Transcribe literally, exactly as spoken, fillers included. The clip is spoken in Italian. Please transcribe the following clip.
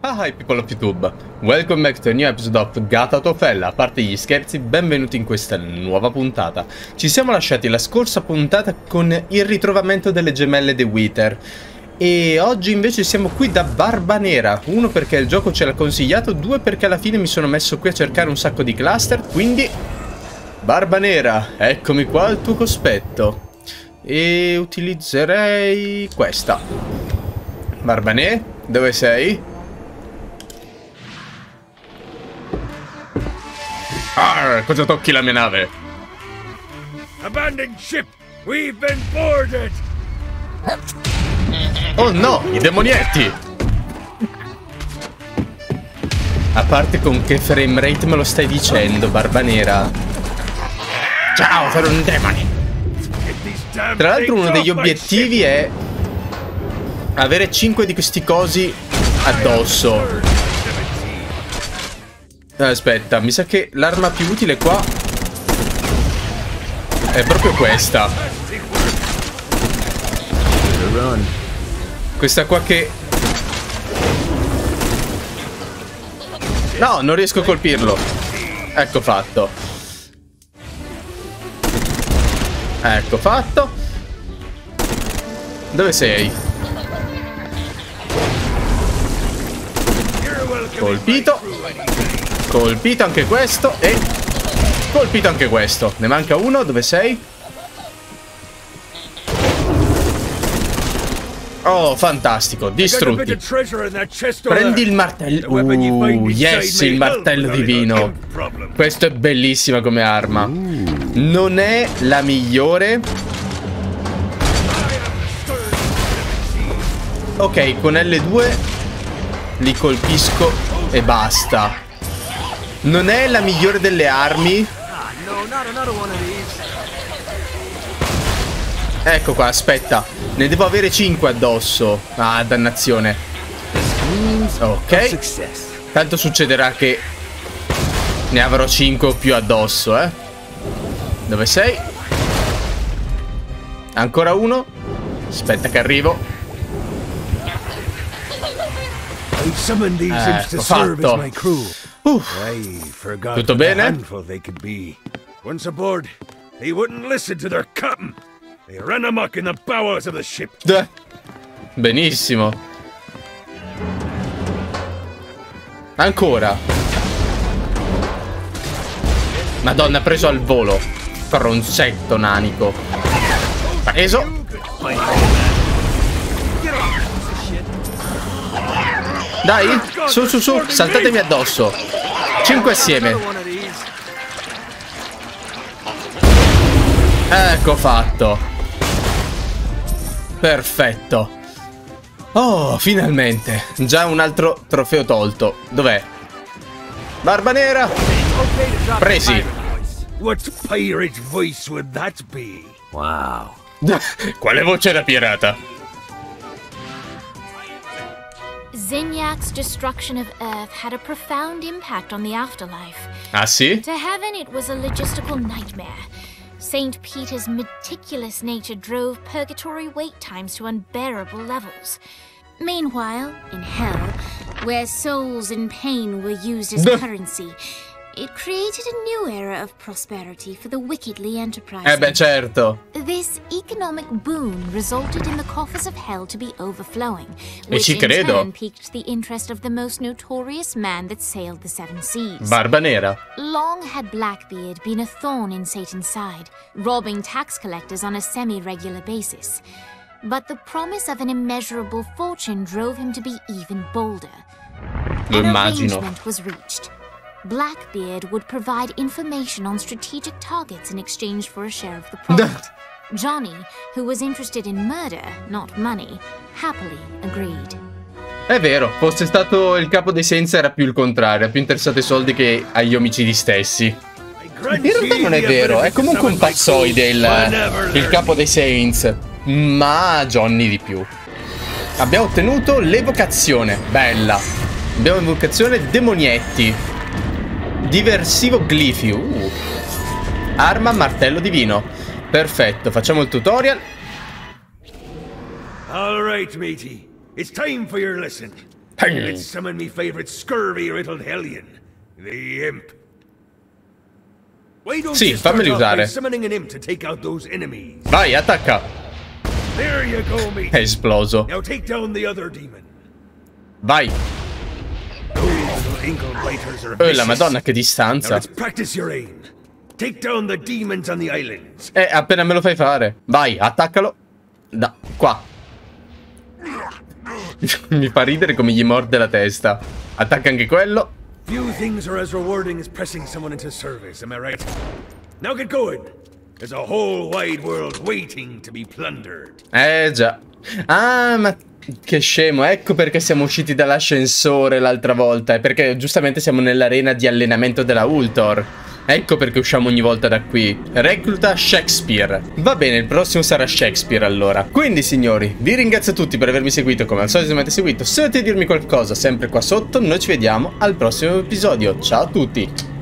Hi people of YouTube, welcome back to a new episode of Gat Out of Hell. A parte gli scherzi, benvenuti in questa nuova puntata. Ci siamo lasciati la scorsa puntata con il ritrovamento delle gemelle The Wither e oggi invece siamo qui da Barba Nera. Uno perché il gioco ce l'ha consigliato, due perché alla fine mi sono messo qui a cercare un sacco di cluster, quindi Barba Nera, eccomi qua al tuo cospetto. E utilizzerei questa. Barbanè, dove sei? Arr, cosa tocchi la mia nave? Abandoned ship! We've been boarded! Oh no, i demonietti! A parte con che frame rate me lo stai dicendo, Barba Nera? Ciao, sono un demone! Tra l'altro uno degli obiettivi è avere cinque di questi cosi addosso. Aspetta, mi sa che l'arma più utile qua è proprio questa. Questa qua che... No, non riesco a colpirlo. Ecco fatto. Ecco fatto. Dove sei? Colpito. Colpito anche questo e colpito anche questo. Ne manca uno, dove sei? Oh, fantastico, distrutti. Prendi il martello. Uh, yes, il martello divino. Questo è bellissima come arma. Non è la migliore. Ok, con L due li colpisco e basta. Non è la migliore delle armi. Ecco qua, aspetta. Ne devo avere cinque addosso. Ah, dannazione. Ok. Tanto succederà che ne avrò cinque più addosso, eh. Dove sei? Ancora uno. Aspetta che arrivo. Ecco fatto. Uff. Tutto bene? Once aboard, they wouldn't listen to their captain. They ran amok in the bowels of the ship. Duh. Benissimo. Ancora. Madonna, preso al volo. Stronzetto nanico. Preso. Dai, su su su, saltatemi addosso. Cinque assieme. Ecco fatto. Perfetto. Oh, finalmente. Già un altro trofeo tolto. Dov'è? Barba Nera. Presi. What pirate voice would that be? Wow. Quale voce da pirata? Zinyak's destruction of Earth had a profound impact on the afterlife. Ah, sì? To heaven, it was a logistical nightmare. Saint Peter's meticulous nature drove purgatory wait times to unbearable levels. Meanwhile, in hell, where souls in pain were used as currency, it created a new era of prosperity for the wickedly enterprising. Eh beh, certo. This economic boon resulted in the coffers of hell to be overflowing, E which ci in credo. turn piqued the interest of the most notorious man that sailed the seven seas. Barba Nera. Long had Blackbeard been a thorn in Satan's side, robbing tax collectors on a semi-regular basis. But the promise of an immeasurable fortune drove him to be even bolder. Lo An immagino. arrangement was reached. Blackbeard would provide information on strategic targets in exchange for a share of the profit. Johnny, who was interested in murder, not money, happily agreed. È vero, fosse stato il capo dei Saints era più il contrario, è più interessato ai soldi che agli omicidi stessi. In realtà non è vero, è comunque un pazzoide il, il capo dei Saints, ma Johnny di più. Abbiamo ottenuto l'evocazione, bella. Abbiamo evocazione demonietti. Diversivo glifi. Uh. Arma martello divino. Perfetto, facciamo il tutorial. All right, matey. It's time for your lesson. Let's summon me favorite scurvy-riddled hellion, the imp. Why don't Sì, you start fammeli off by usare. summoning an imp to take out those enemies? Vai, attacca. There you go, mate. È esploso. Now take down the other demon. Vai. Those little ankle biters are Oh, la vicious. madonna, che Now distanza. let's practice your aim. Take down the demons on the islands. Eh, appena me lo fai fare. Vai, attaccalo. Da, qua. Mi fa ridere come gli morde la testa. Attacca anche quello. Few things are as rewarding as pressing someone into service, am I right? Now get going. There's a whole wide world waiting to be plundered. Eh già. Ah, ma che scemo. Ecco perché siamo usciti dall'ascensore l'altra volta. È perché giustamente siamo nell'arena di allenamento della Ultor. Ecco perché usciamo ogni volta da qui. Recluta Shakespeare. Va bene, il prossimo sarà Shakespeare allora. Quindi signori, vi ringrazio tutti per avermi seguito. Come al solito se mi avete seguito, se volete dirmi qualcosa sempre qua sotto. Noi ci vediamo al prossimo episodio. Ciao a tutti.